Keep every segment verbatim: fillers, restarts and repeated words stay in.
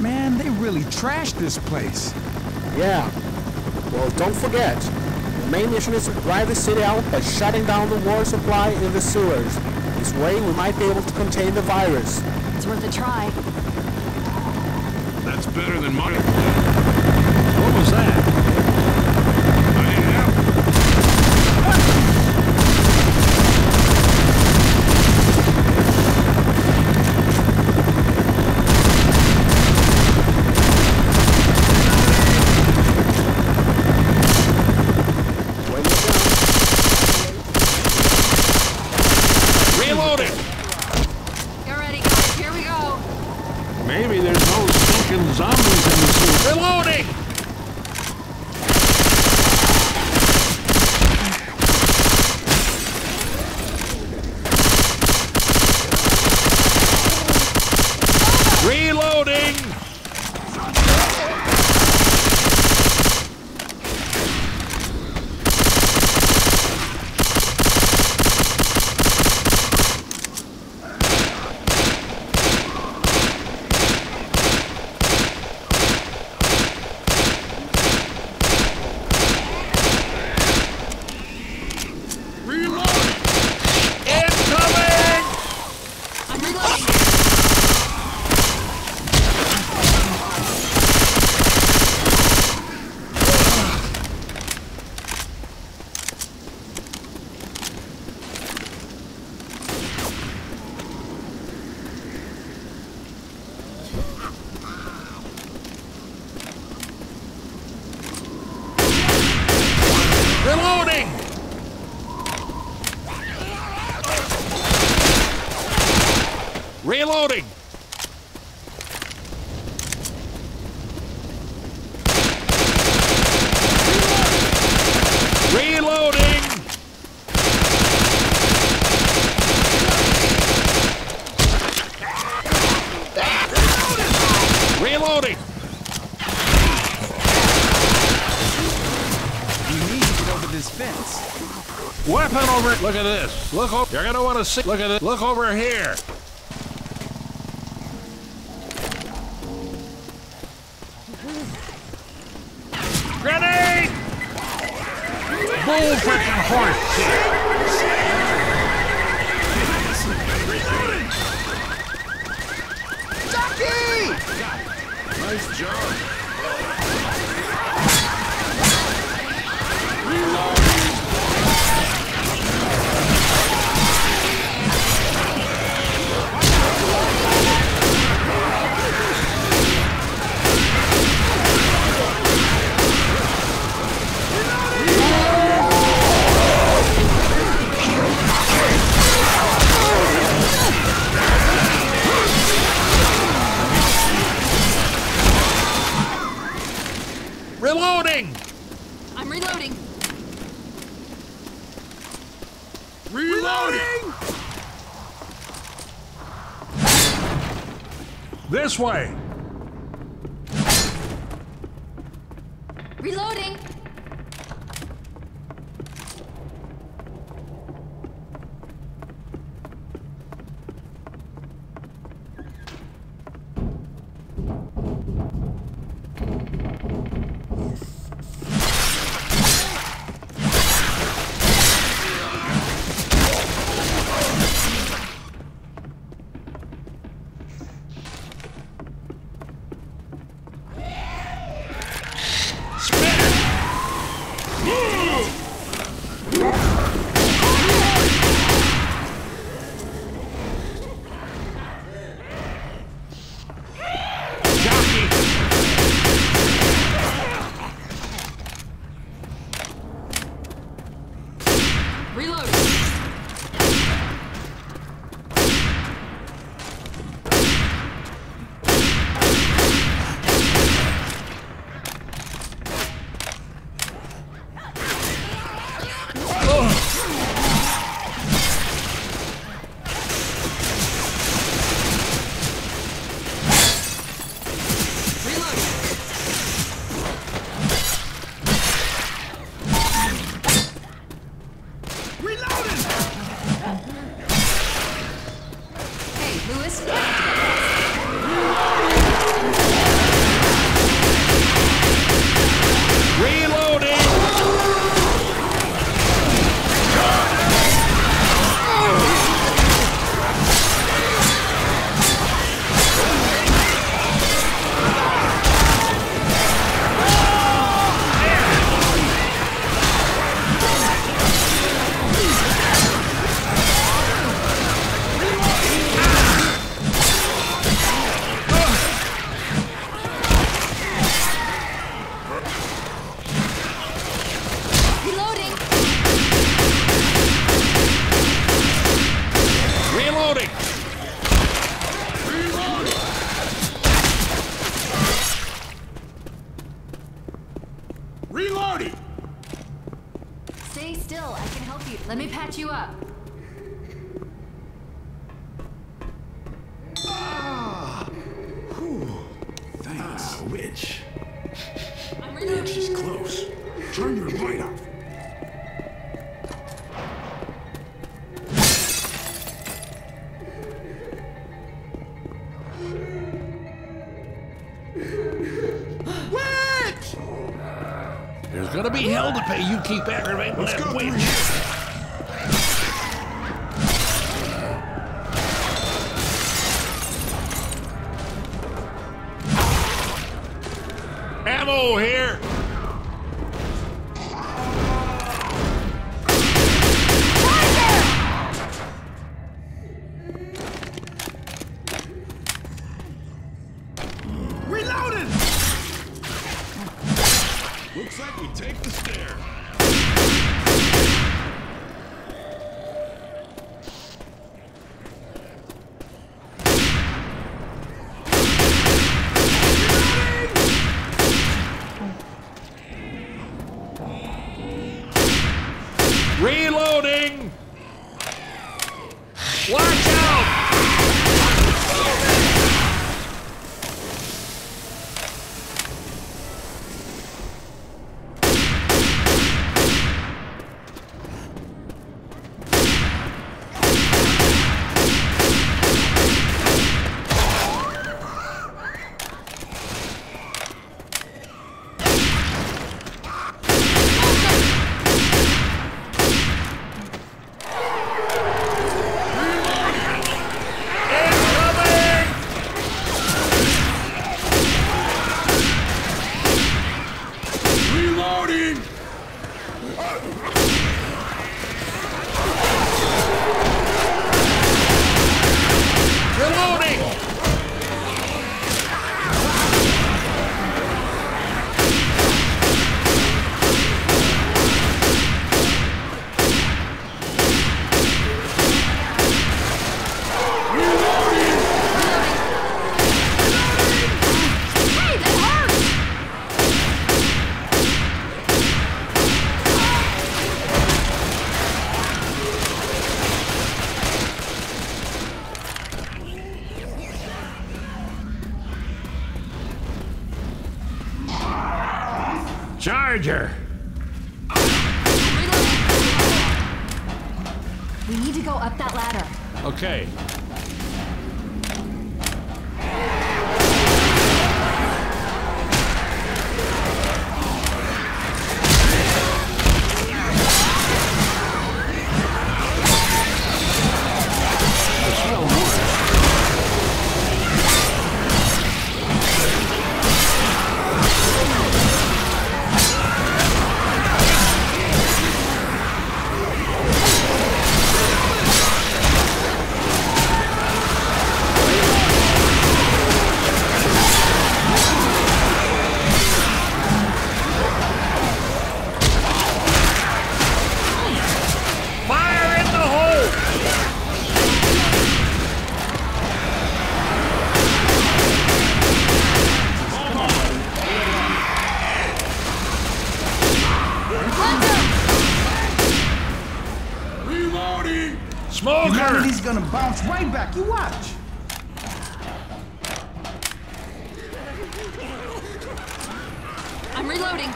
man, they really trashed this place. Yeah. Well, don't forget, the main mission is to drive the city out by shutting down the water supply in the sewers. This way, we might be able to contain the virus. It's worth a try. That's better than mine. What was that? I need help. Reloading! Get ready, guys. Here we go. Maybe there's no stinking zombies in the sewer. Reloading! Reloading! Reloading! Reloading! Reloading! Reloading! This fence. Weapon over. Look at this. Look over. You're gonna want to see. Look at it. Look over here. Grenade! Bull freaking horse shit. Jackie! Nice job. Reloading! I'm reloading. Reloading! This way! Reloading. Lewis, I have to get lost. Turn your light off. There's gonna be hell to pay. You keep aggravating Let's that go through witch. here. Ammo here. Reloading! Looks like we take the stair. Reloading. Watch out. Reloading! Reloading. Hey, that hurts! Charger. Reloading. We need to go up that ladder. Okay. Fire in the hole. Reloading! Smoker. Humanity's gonna bounce right back. You watch. I'm reloading.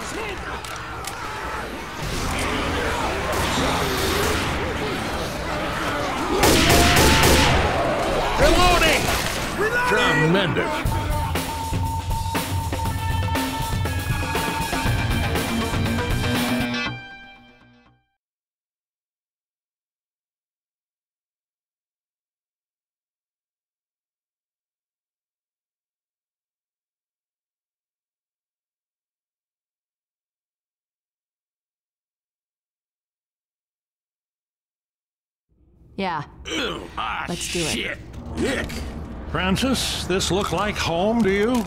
Reloading. Tremendous. Yeah. Ew, ah, Let's do it. shit. Nick. Francis, this look like home to you?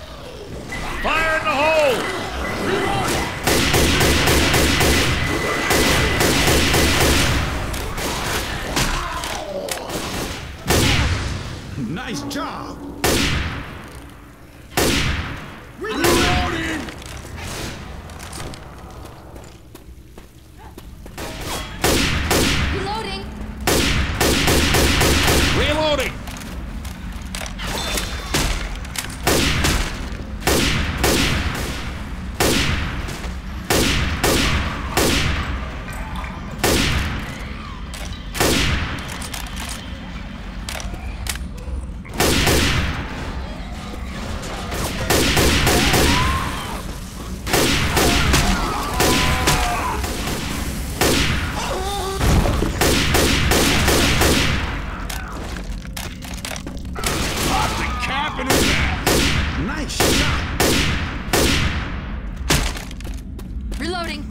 Fire in the hole! Reloading.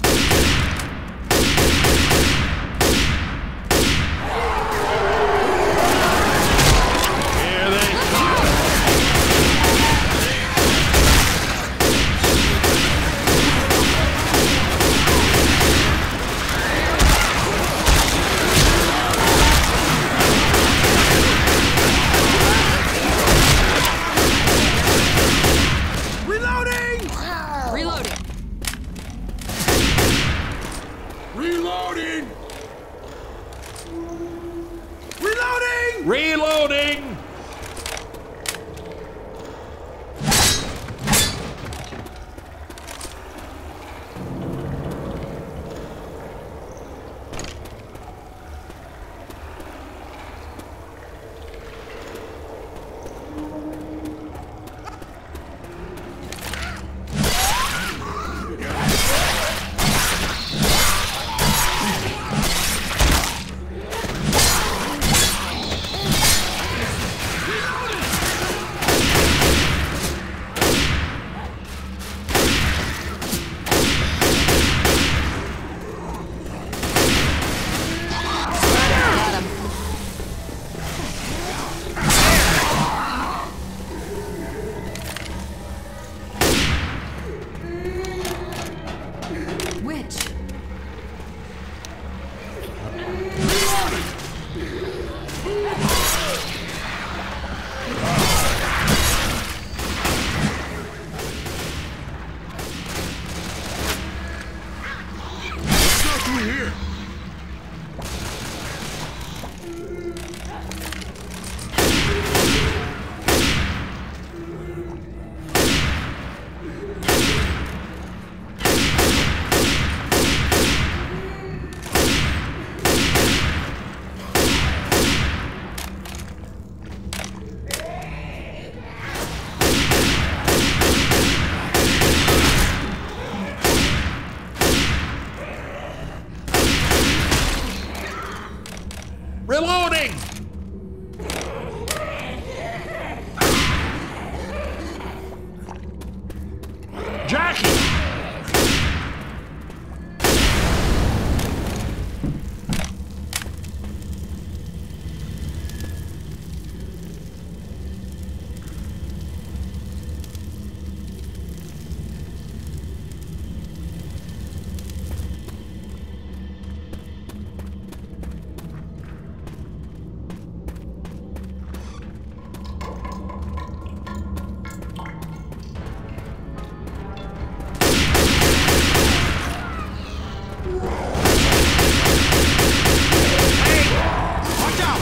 Here they come. Reloading! Reloading. Reloading! Reloading! Reloading! Got him. Which? Let's go through here. Reloading! Jackie! Watch out!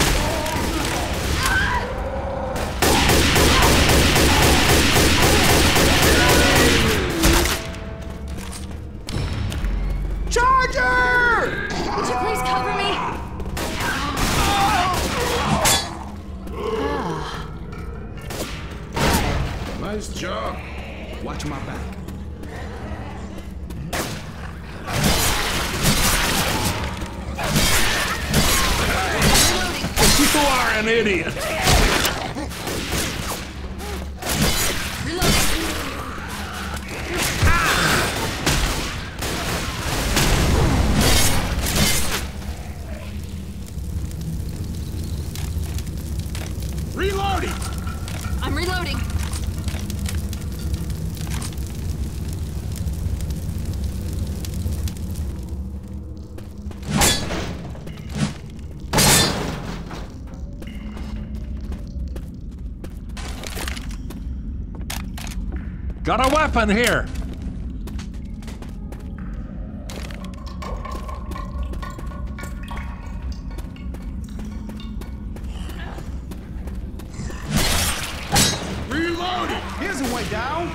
Charger! Would you please cover me? Nice job. Watch my back. You are an idiot! Reloading. Reloading! I'm reloading. Got a weapon here! Reloading! Here's a way down.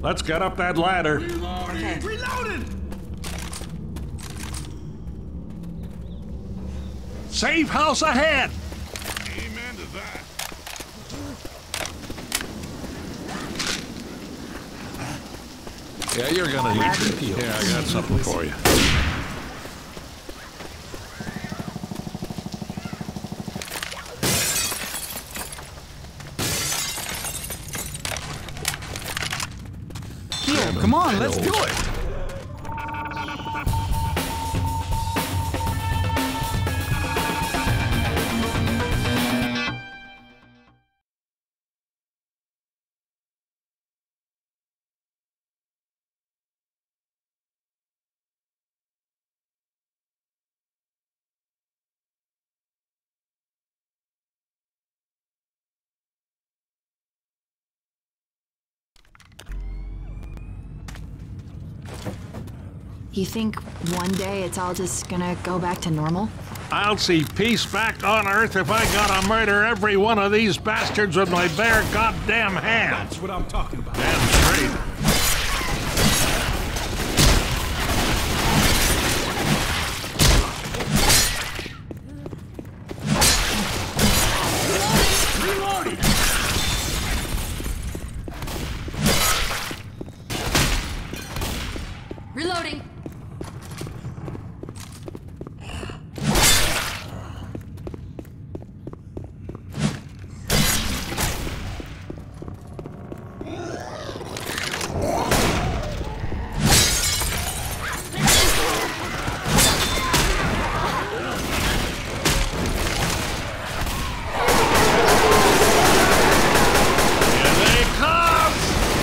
Let's get up that ladder. Reloading! Reloading! Safe house ahead! Amen to that. Yeah, you're gonna need to peel. Yeah, I got something for you. Yo, come on, let's do it! You think one day it's all just gonna go back to normal? I'll see peace back on Earth if I gotta murder every one of these bastards with my bare goddamn hands. That's what I'm talking about. Damn straight. Reloading! Reloading. Here they come!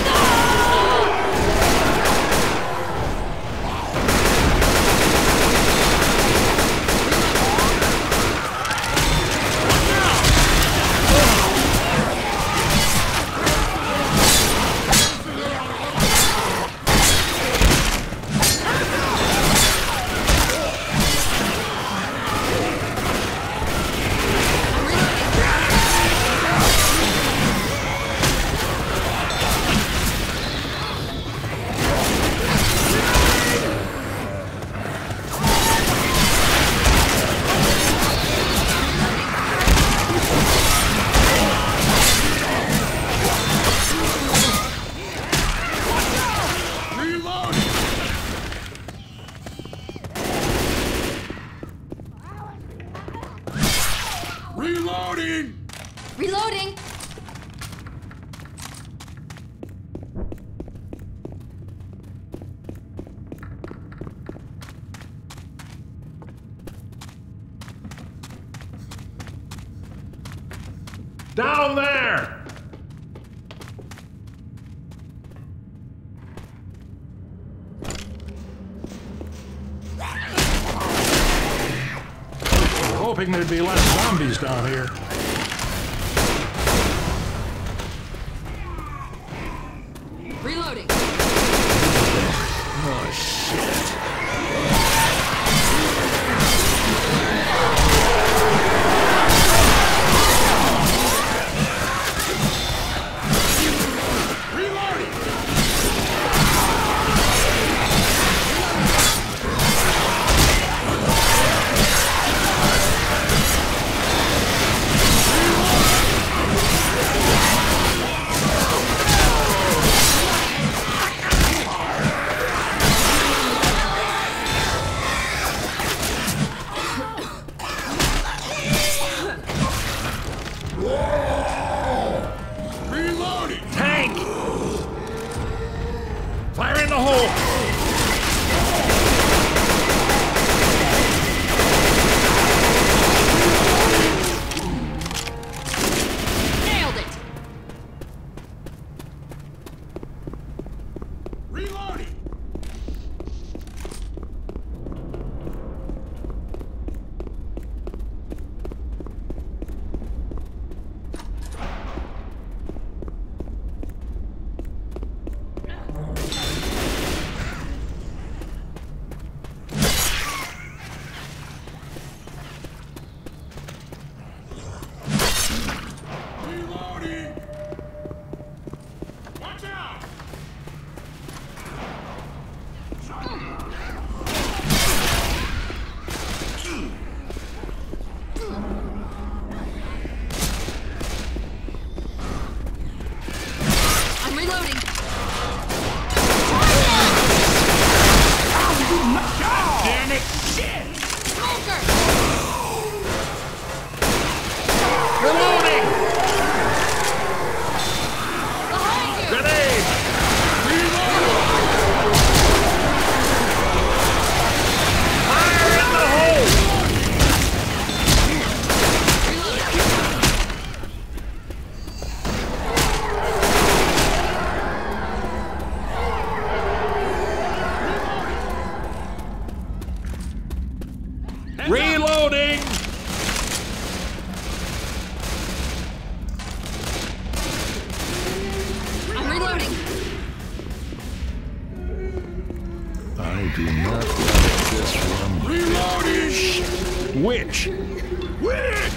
Reloading! Reloading! Reloading. Down there! Hoping there'd be less zombies down here. Reloading. Oh, shit. Reloading! Reloading! Tank! Fire in the hole! Nailed it. Reloading! Reloading! Watch out! I do not like this one. Reloading! Which? Win!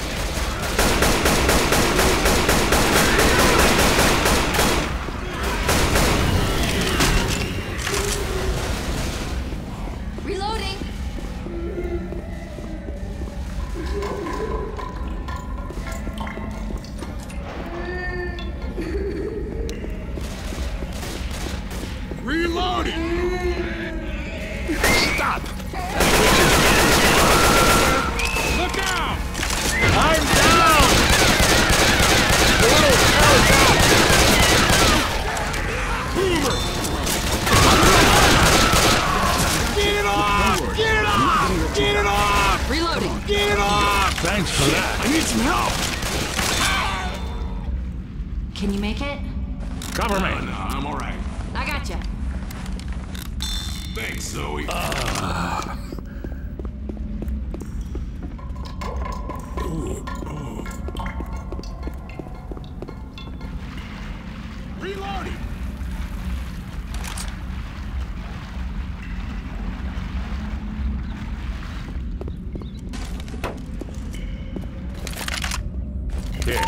Reloading. Reloading! Stop! Look out! I'm down! Boomer! Get it off! Get it off! Get it off! Reloading. Get it off! Thanks for that. I need some help! Can you make it? Cover me. No, I'm alright. I gotcha. Thanks, Zoe. Reloading! Here.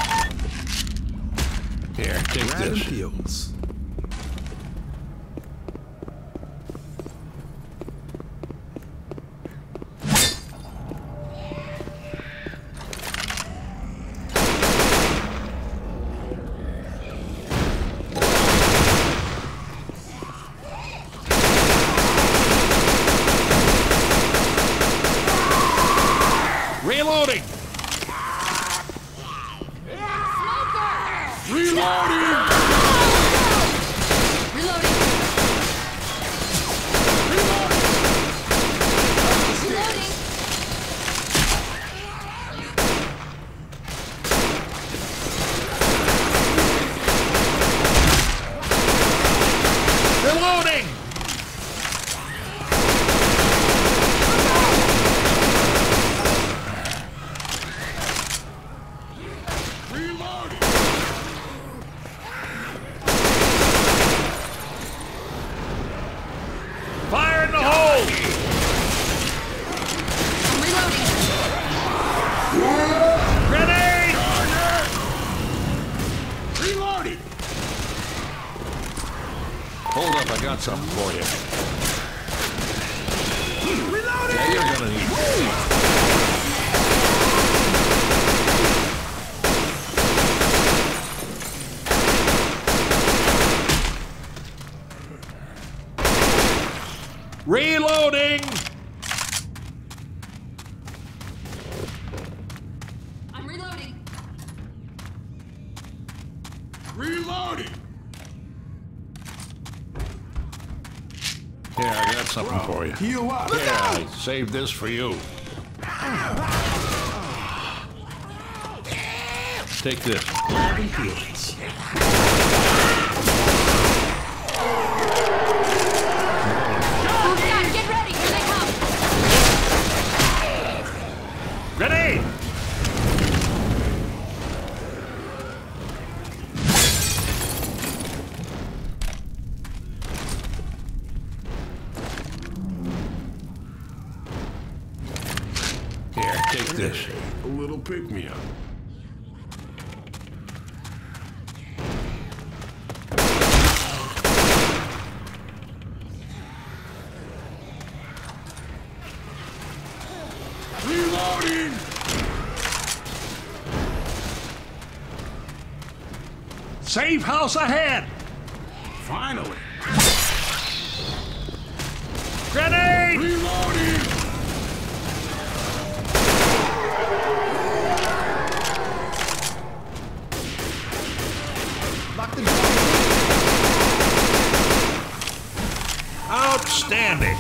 Here, take Brad this. Fields. Reloading! Reloading! Reloading. Reloading. Reloading! Reloading! Fire in the hole! I'm reloading. Grenade! Reloading! Hold up, I got something for you. Reloading! Yeah, you're gonna need this. Reloading! I'm reloading. Reloading! Here, I got something for you. Heal up! Yeah, I saved this for you. Take this. Brad Fields. Oh, God, get ready. Here they come. Grenade! Here, take this. A little pick-me-up. Reloading! Safe house ahead! Finally! Grenade! Reloading! Lock the door. Outstanding!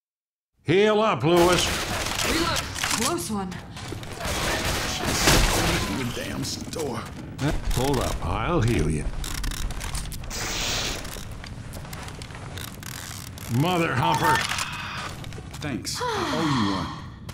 Heal up, Lewis. Reload. Close one. the damn store. Hold up, I'll heal you. Mother Humper. Thanks. I owe you one.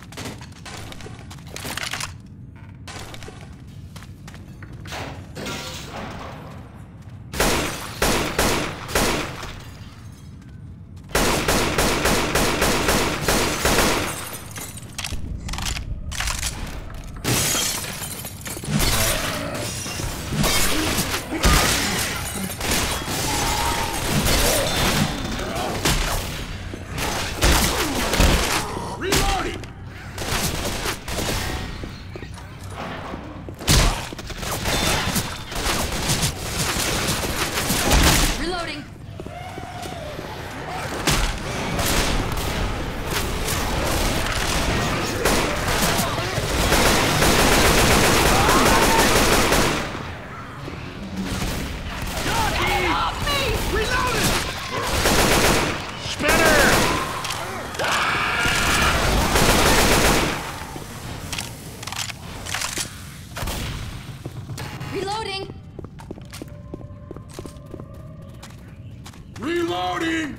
Reloading!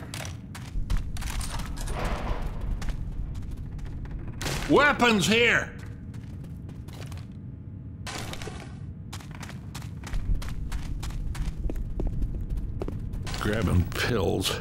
Weapons here! Grabbing pills.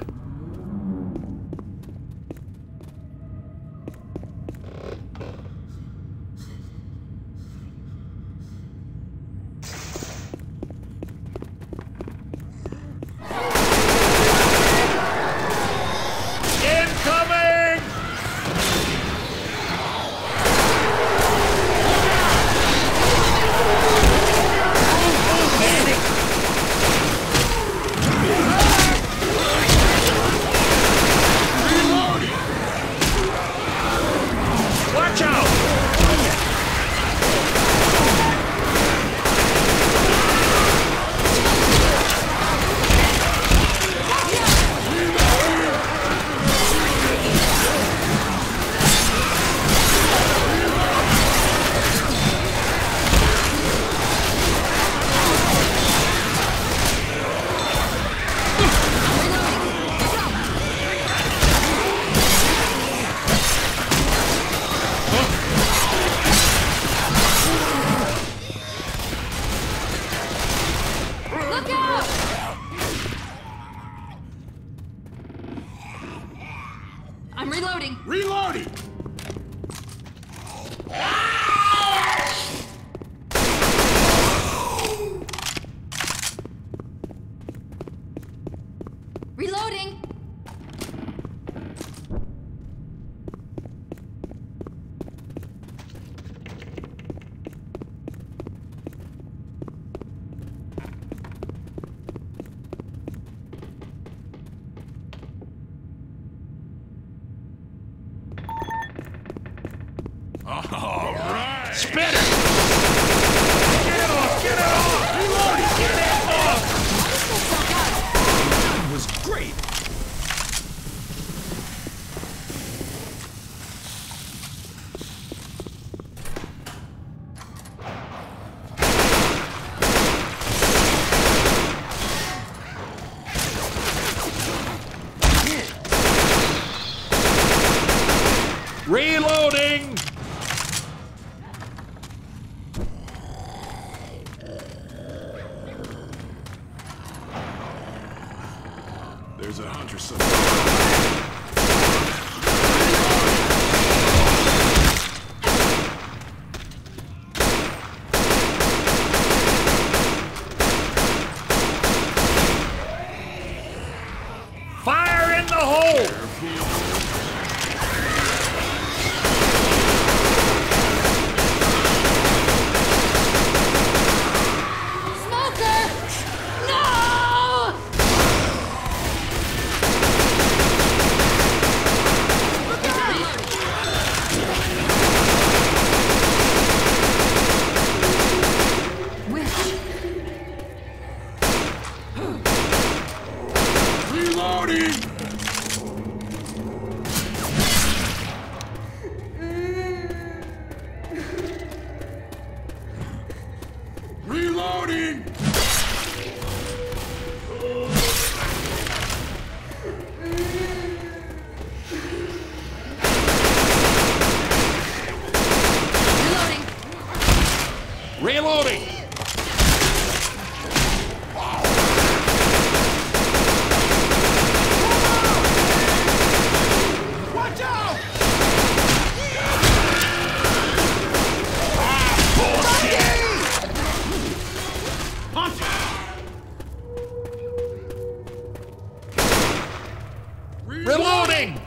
I'm reloading. Reloading! Reloading. All right! Spit it! Get it off! Get it off! Reloading! Get it off! That was great! Reloading! There's a hunter somewhere. Fire in the hole! Smoker! No! Reloading! Watch out! Reloading!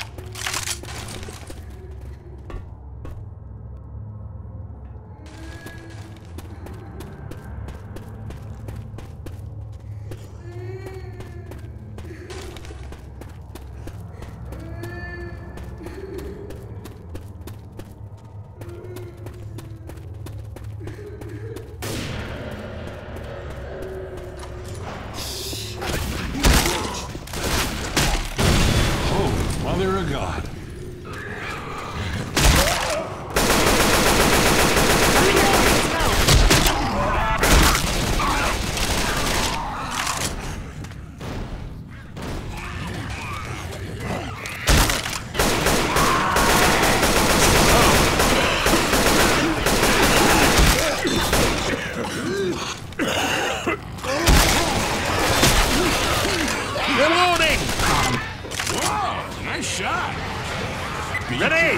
Mother of God. Reloading! Wow, nice shot. Grenade!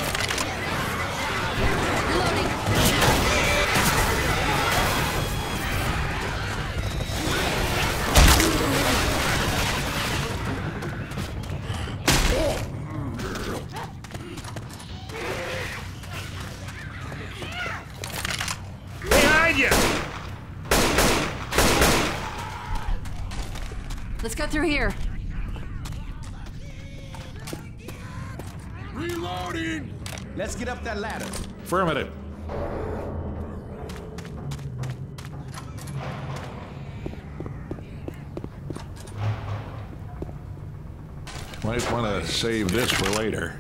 Behind you! Let's go through here. Reloading! Let's get up that ladder. Affirmative. Might want to save this for later.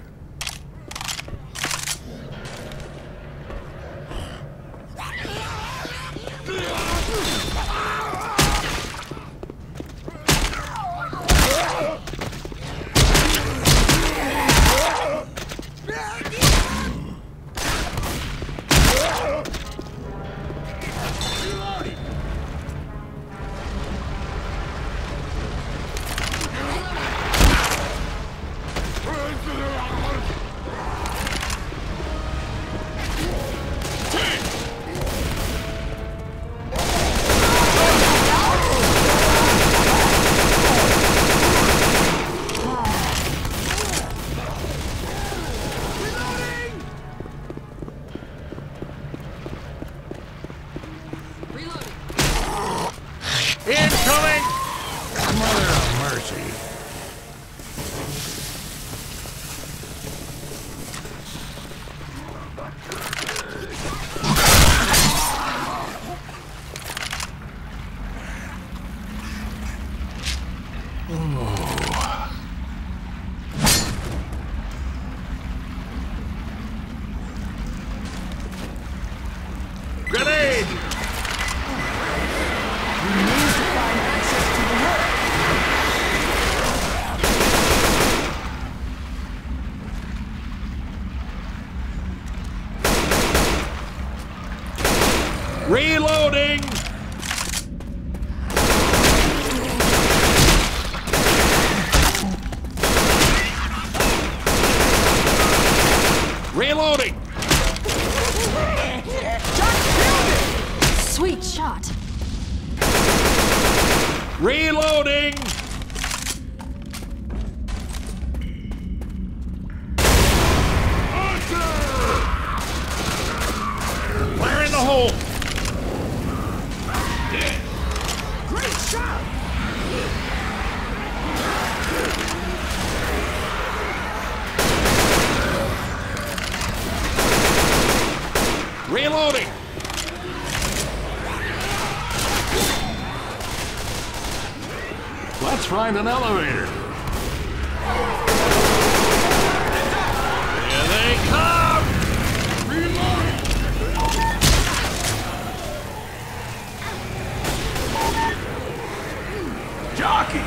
Incoming! Mother of mercy. Grenade! Reloading! Reloading! Sweet shot. Reloading! Fire in the hole! Great shot! Reloading! Let's find an elevator. Here they come! Reloading! Jockey!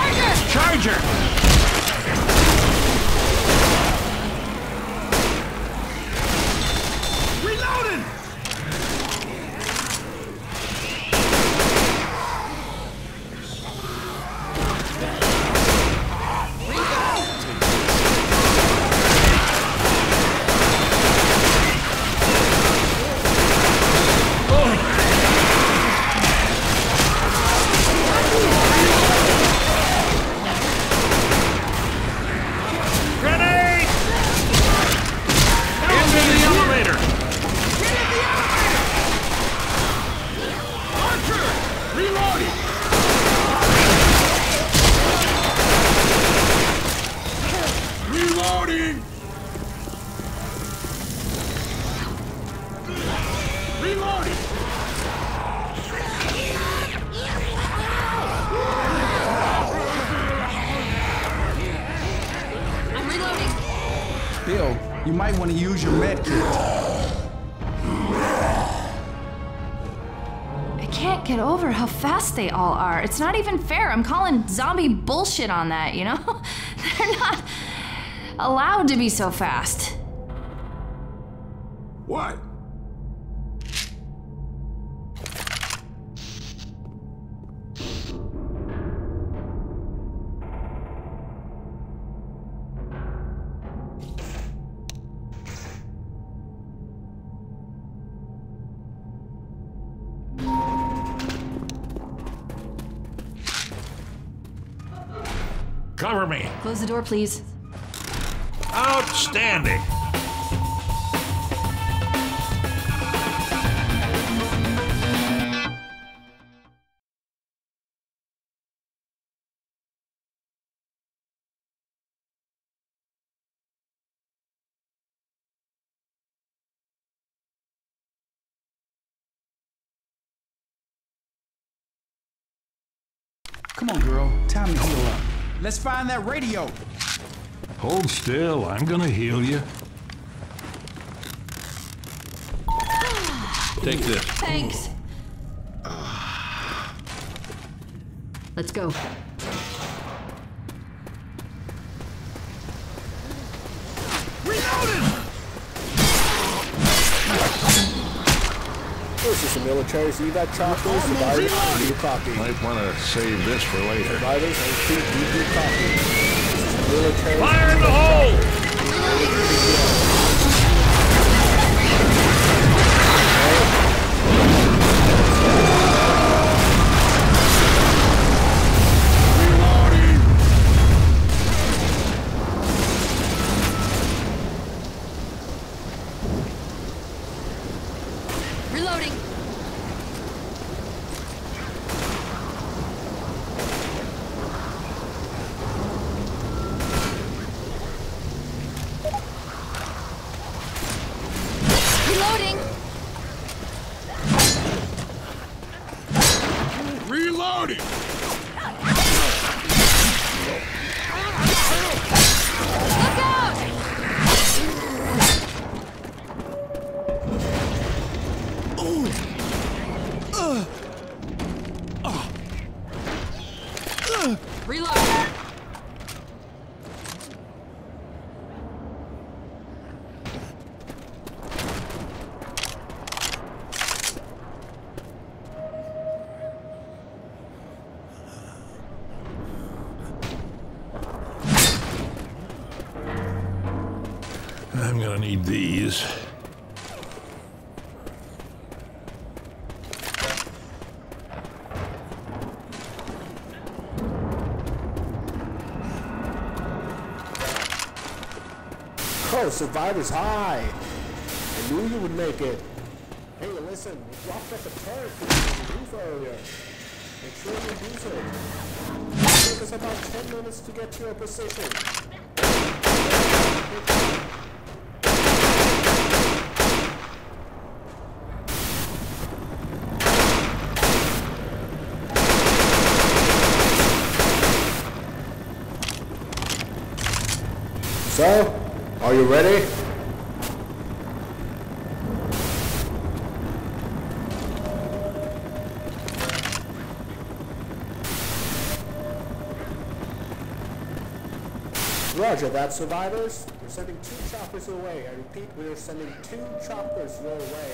Charger! Still, you might want to use your med kit. I can't get over how fast they all are. It's not even fair. I'm calling zombie bullshit on that, you know? They're not allowed to be so fast. What? Cover me. Close the door, please. Outstanding. Come on, girl. Time to heal up. Let's find that radio. Hold still. I'm gonna heal you. Take this. Thanks. Let's go. This is the military, so you got choppers, survivors, and you copy. Might want to save this for later. Survivors, and keep you copy. This is the military. Fire in the hole! Reloading. Reloading. Reloading! Look out! Reload. I'm gonna need these. Oh, survivors, hi! I knew you would make it. Hey, listen, you dropped off a turret in the roof earlier. Make sure you use it. It'll take us about ten minutes to get to your position. So, are you ready? Roger that, survivors. We're sending two choppers your way. I repeat, we are sending two choppers your way.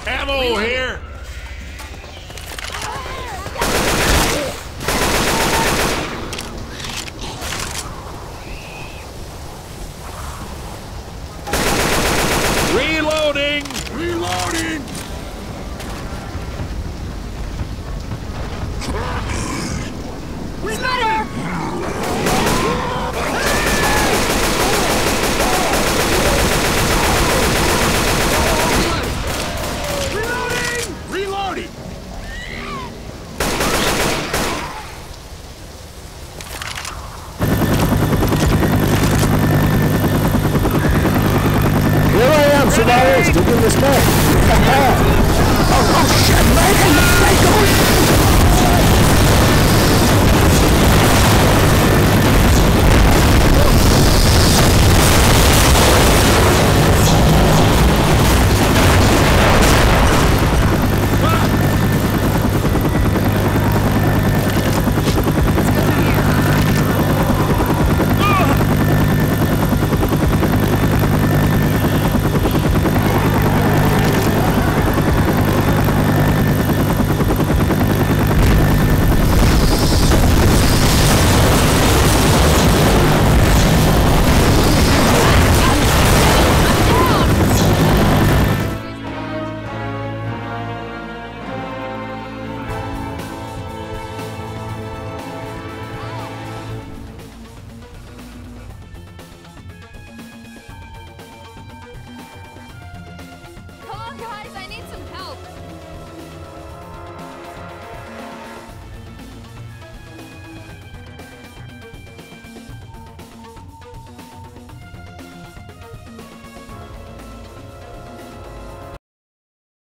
Ammo here! Reloading! Reloading! Reloading! Reloading! Here I am, survivors, digging this mess. Oh, oh shit, man!